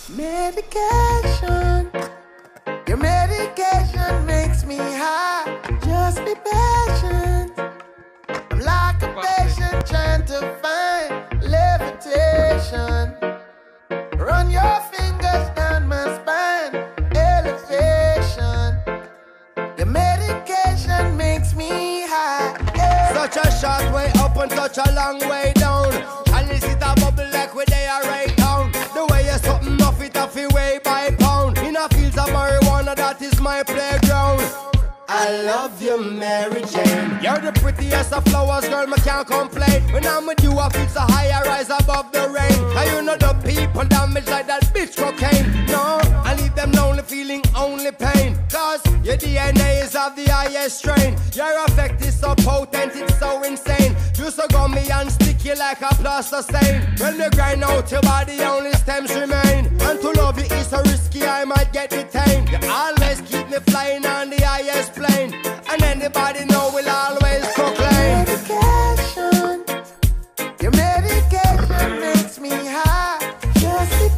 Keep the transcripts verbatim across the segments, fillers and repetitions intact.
Medication, your medication makes me high. Just be patient. I'm like a patient trying to find levitation. Run your fingers down my spine, elevation. Your medication makes me high. Yeah. Such a short way up and such a long way down. And this is a bubble like where they are right down. The way you're something off it off your way by pound. In a fields of marijuana, that is my playground. I love you, Mary Jane. You're the prettiest of flowers, girl, me can't complain. When I'm with you, I feel so high, I rise above the rain. And you know the people damage like that bitch cocaine. No, I leave them lonely, feeling only pain. Cause your D N A is of the highest strain. Your effect is so potent, it's so insane. You so gummy and sticky like a plaster stain. When you grind out your body, only stems remain. And to love you is so risky, I might get detained. You always keep me flying on the highest plane. And anybody know will always proclaim. Medication, your medication makes me high. Just be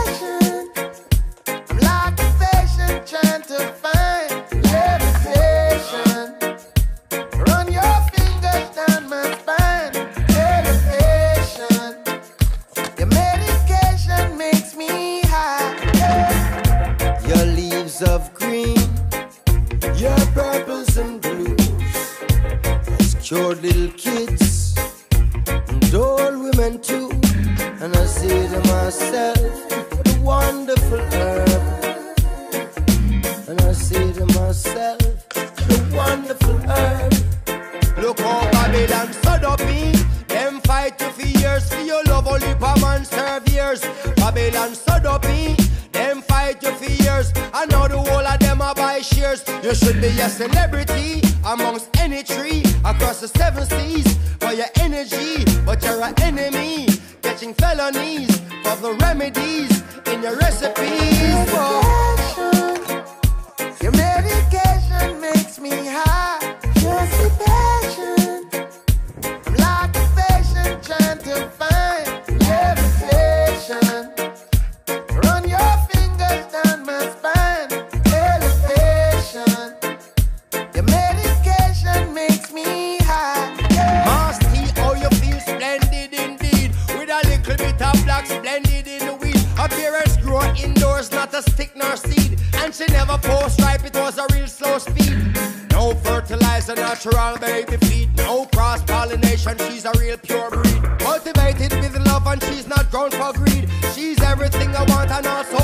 patient. I'm like a patient trying to find levitation. Run your fingers down my spine, elevation. Your medication makes me high. Yeah. Your leaves of green, your purples and blues, has cured little kids and old women too. And I say to myself, what a wonderful herb. And I say to myself, what a wonderful herb. Look how Babylon stood up me. Them fight you for years, for your love only a man serve years. Babylon stood up me. Them fight you for years. I know the whole of them are buy shares. You should be a celebrity amongst any tree across the seven seas for your energy, but you're an enemy, catching felonies for the remedies in your recipes. Medication, your medication makes me high. Just be patient. I'm like a patient trying to find levitation. Run your fingers down my spine, elevation. Your medication makes me high. Yeah. Masty, oh you feel splendid indeed. With a little bit of black splendid in the weed. Her parents grew her indoors, not a stick nor seed. And she never post ripe, it was a real slow speed. No fertilizer, natural baby feed. No cross-pollination, she's a real pure breed. Cultivated with love and she's not grown for greed. She's everything I want and also